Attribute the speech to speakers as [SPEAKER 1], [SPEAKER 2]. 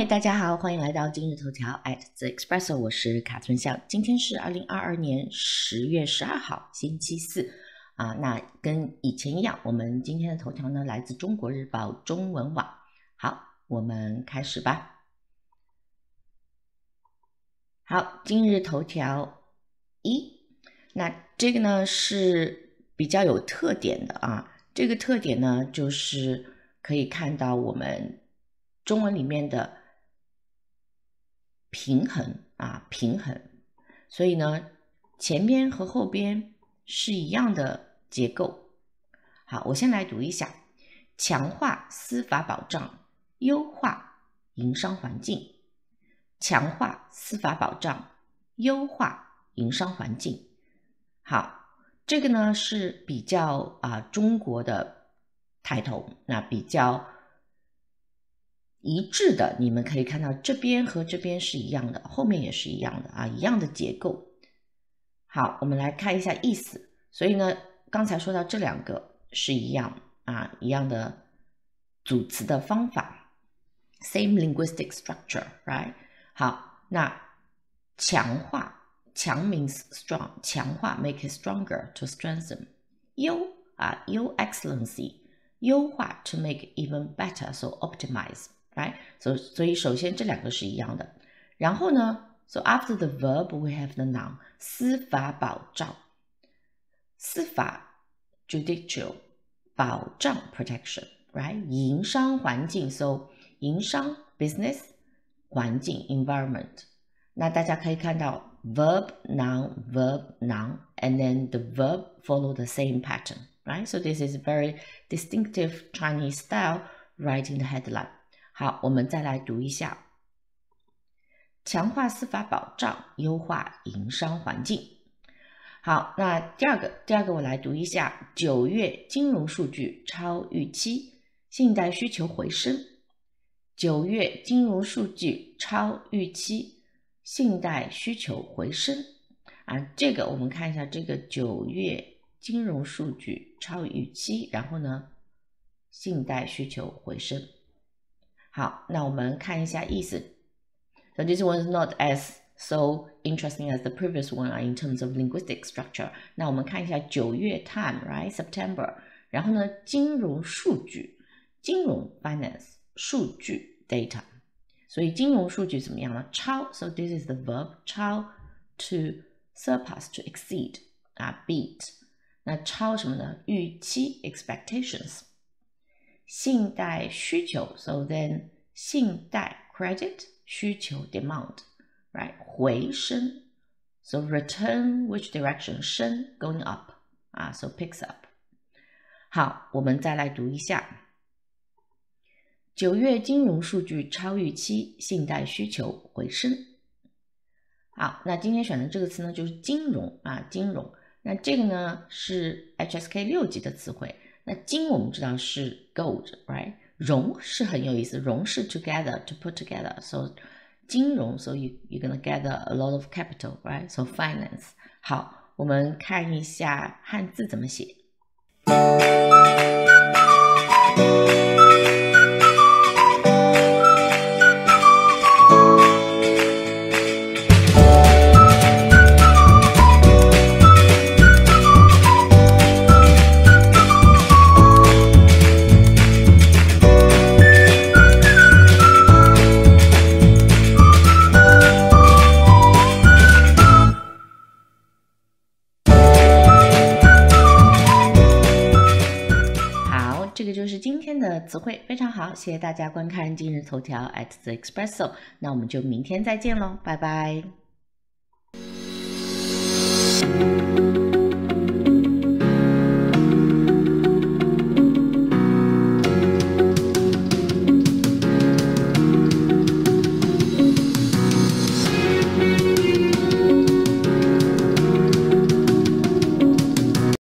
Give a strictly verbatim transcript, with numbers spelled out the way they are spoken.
[SPEAKER 1] 嗨，大家好，欢迎来到今日头条 at the Expresso， 我是卡村巷。今天是二零二二年十月十二号，星期四啊。那跟以前一样，我们今天的头条呢来自中国日报中文网。好，我们开始吧。好，今日头条一，那这个呢是比较有特点的啊。这个特点呢就是可以看到我们中文里面的平衡啊，平衡，所以呢，前边和后边是一样的结构。好，我先来读一下：强化司法保障，优化营商环境。强化司法保障，优化营商环境。好，这个呢是比较啊中国的抬头，那比较一致的，你们可以看到这边和这边是一样的，后面也是一样的啊，一样的结构。好，我们来看一下意思。所以呢，刚才说到这两个是一样啊，一样的组词的方法 ，same linguistic structure, right？ 好，那强化，强 means strong， 强化 make it stronger, to strengthen。优啊，优 excellency， 优化 to make it even better, so optimize。Right? So, 所以首先这两个是一样的。然后呢 So after the verb we have the noun 司法保障。司法 judicial 保障 protection, right? 营商环境 So 营商 business 环境 environment。那大家可以看到 verb noun verb noun and then the verb follow the same pattern, right? So this is a very distinctive Chinese style writing the headline。好，我们再来读一下：强化司法保障，优化营商环境。好，那第二个，第二个我来读一下：九月金融数据超预期，信贷需求回升。九月金融数据超预期，信贷需求回升。啊，这个我们看一下，这个九月金融数据超预期，然后呢，信贷需求回升。好，那我们看一下意思。So this one is not as so interesting as the previous one in terms of linguistic structure. 那我们看一下九月 time, right? September. 然后呢，金融数据，金融 finance 数据 data. 所以金融数据怎么样呢？超 So this is the verb 超 to surpass to exceed 啊 beat. 那超什么呢？预期 expectations。信贷需求 So then 信贷 credit 需求 demand, right? 回升 So return which direction? 升 going up, 啊 So picks up。 好，我们再来读一下：九月金融数据超预期，信贷需求回升。好，那今天选的这个词呢就是金融啊，金融。那这个呢是 H S K 六级的词汇。那金我们知道是 gold, right? 融是很有意思，融是 together, to put together. So 金融 So you, you're gonna gather a lot of capital, right? So finance. 好，我们看一下汉字怎么写。这个就是今天的词汇，非常好，谢谢大家观看今日头条 at the Expresso， 那我们就明天再见喽，拜拜。